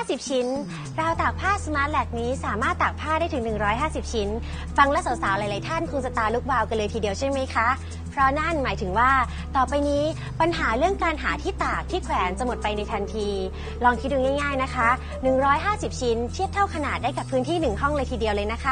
150 ชิ้นราวตากผ้าสมาร์ทแลกนี้สามารถตากผ้าได้ถึง150 ชิ้นฟังและสาวๆหลายๆท่านคงจะตาลุกวาวกันเลยทีเดียวใช่ไหมคะเพราะนั่นหมายถึงว่าต่อไปนี้ปัญหาเรื่องการหาที่ตากที่แขวนจะหมดไปในทันทีลองคิดดูง่ายๆนะคะ150 ชิ้นเทียบเท่าขนาดได้กับพื้นที่1ห้องเลยทีเดียวเลยนะคะ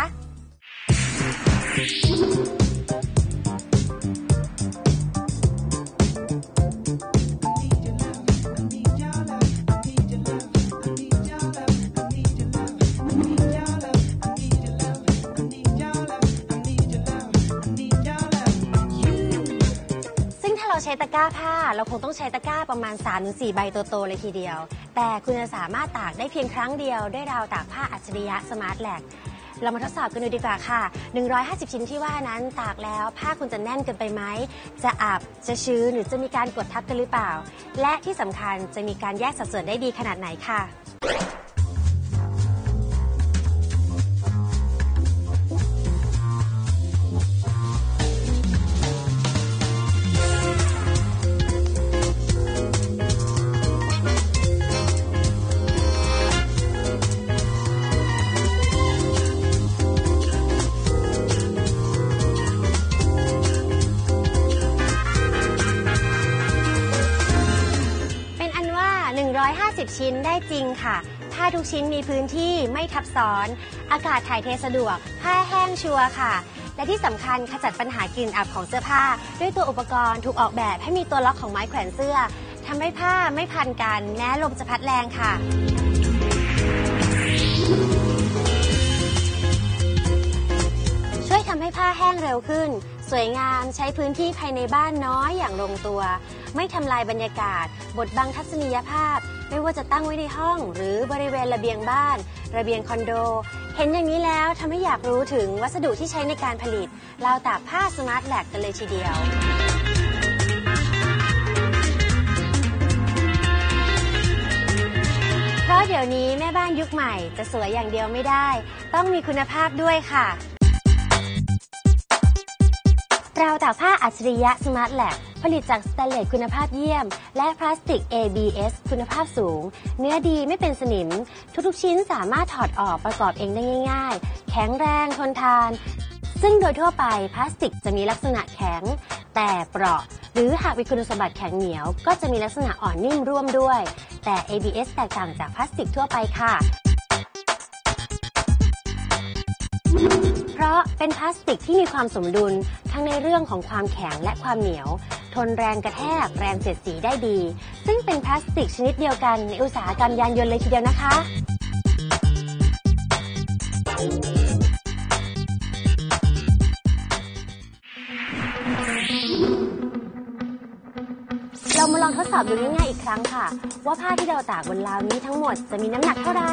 ใช้ตะกร้าผ้าเราคงต้องใช้ตะกร้าประมาณ 3-4 ใบโตๆเลยทีเดียวแต่คุณจะสามารถตากได้เพียงครั้งเดียวด้วยราวตากผ้าอัจฉริยะสมาร์ทแลกเรามาทดสอบกันดูดีกว่าค่ะ150 ชิ้นที่ว่านั้นตากแล้วผ้าคุณจะแน่นเกินไปไหมจะอับจะชื้นหรือจะมีการกดทับกันหรือเปล่าและที่สำคัญจะมีการแยกสัดส่วนได้ดีขนาดไหนค่ะ150 ชิ้นได้จริงค่ะผ้าทุกชิ้นมีพื้นที่ไม่ทับซ้อนอากาศถ่ายเทสะดวกผ้าแห้งชัวร์ค่ะและที่สำคัญขจัดปัญหากลิ่นอับของเสื้อผ้าด้วยตัวอุปกรณ์ถูกออกแบบให้มีตัวล็อกของไม้แขวนเสื้อทำให้ผ้าไม่พันกันแม้ลมจะพัดแรงค่ะช่วยทำให้ผ้าแห้งเร็วขึ้นสวยงามใช้พื้นที่ภายในบ้านน้อยอย่างลงตัวไม่ทำลายบรรยากาศบดบังทัศนียภาพไม่ว่าจะตั้งไว้ในห้องหรือบริเวณระเบียงบ้านระเบียงคอนโดเห็นอย่างนี้แล้วทำให้อยากรู้ถึงวัสดุที่ใช้ในการผลิตราวตากผ้าสมาร์ทแลกกันเลยทีเดียวเพราะเดี๋ยวนี้แม่บ้านยุคใหม่จะสวยอย่างเดียวไม่ได้ต้องมีคุณภาพด้วยค่ะราวตากผ้าอัจฉริยะสมาร์ทแลกผลิตจากสแตนเลสคุณภาพเยี่ยมและพลาสติก ABS คุณภาพสูงเนื้อดีไม่เป็นสนิมทุกๆชิ้นสามารถถอดออกประกอบเองได้ง่ายๆแข็งแรงทนทานซึ่งโดยทั่วไปพลาสติกจะมีลักษณะแข็งแต่เปราะหรือหากมีคุณสมบัติแข็งเหนียวก็จะมีลักษณะอ่อนนิ่มร่วมด้วยแต่ ABS แตกต่างจากพลาสติกทั่วไปค่ะเพราะเป็นพลาสติกที่มีความสมดุลทั้งในเรื่องของความแข็งและความเหนียวทนแรงกระแทกแรงเสียดสีได้ดีซึ่งเป็นพลาสติกชนิดเดียวกันในอุตสาหกรรมยานยนต์เลยทีเดียวนะคะเรามาลองทดสอบดูง่ายๆอีกครั้งค่ะว่าผ้าที่เราตากบนราวนี้ทั้งหมดจะมีน้ำหนักเท่าไหร่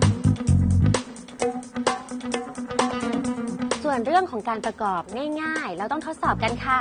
ส่วนเรื่องของการประกอบง่ายๆเราต้องทดสอบกันค่ะ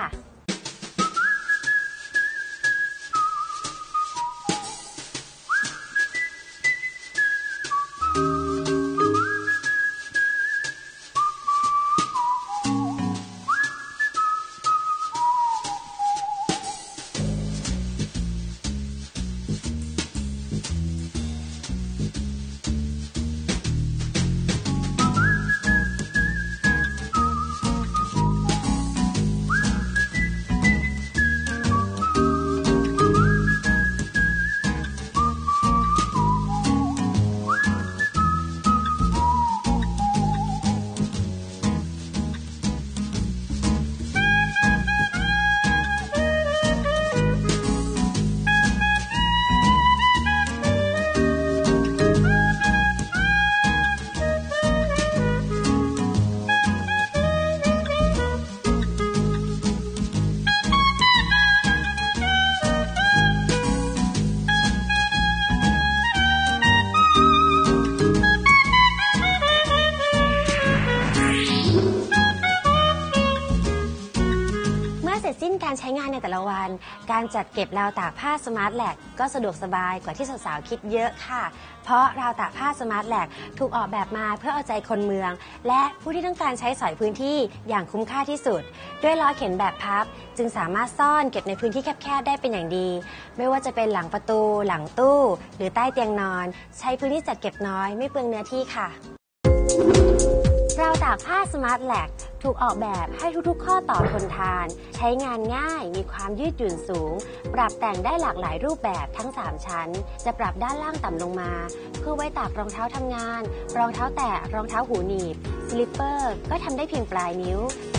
จสิ้นการใช้งานในแต่ละวันการจัดเก็บราวตากผ้าสมาร์ทแลกก็สะดวกสบายกว่าที่สาวๆคิดเยอะค่ะเพราะราวตากผ้าสมาร์ทแลกถูกออกแบบมาเพื่อเอาใจคนเมืองและผู้ที่ต้องการใช้สอยพื้นที่อย่างคุ้มค่าที่สุดด้วยล้อเข็นแบบพับจึงสามารถซ่อนเก็บในพื้นที่แคบๆได้เป็นอย่างดีไม่ว่าจะเป็นหลังประตูหลังตู้หรือใต้เตียงนอนใช้พื้นที่จัดเก็บน้อยไม่เปลืองเนื้อที่ค่ะราวตากผ้าสมาร์ทแลกถูกออกแบบให้ทุกๆข้อต่อทนทานใช้งานง่ายมีความยืดหยุ่นสูงปรับแต่งได้หลากหลายรูปแบบทั้ง3ชั้นจะปรับด้านล่างต่ำลงมาเพื่อไว้ตากรองเท้าทำงานรองเท้าแตะรองเท้าหูหนีบสลิปเปอร์ก็ทำได้เพียงปลายนิ้ว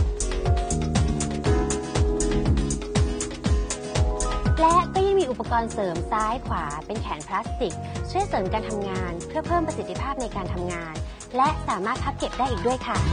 และก็ยังมีอุปกรณ์เสริมซ้ายขวาเป็นแขนพลาสติกช่วยเสริมการทำงานเพื่อเพิ่มประสิทธิภาพในการทำงานและสามารถพับเก็บได้อีกด้วยค่ะ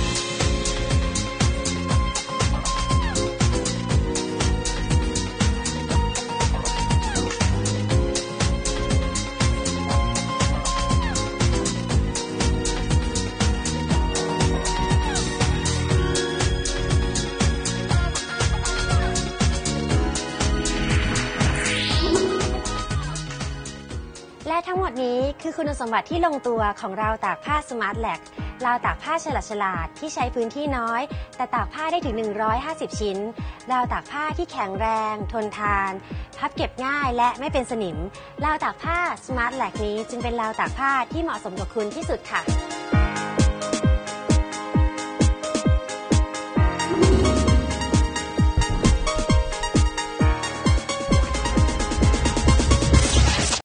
และทั้งหมดนี้คือคุณสมบัติที่ลงตัวของราวตากผ้าสมาร์ทแลกราวตากผ้าฉลาดที่ใช้พื้นที่น้อยแต่ตากผ้าได้ถึง150ชิ้นราวตากผ้าที่แข็งแรงทนทานพับเก็บง่ายและไม่เป็นสนิมราวตากผ้าสมาร์ทแลกนี้จึงเป็นราวตากผ้าที่เหมาะสมกับคุณที่สุดค่ะ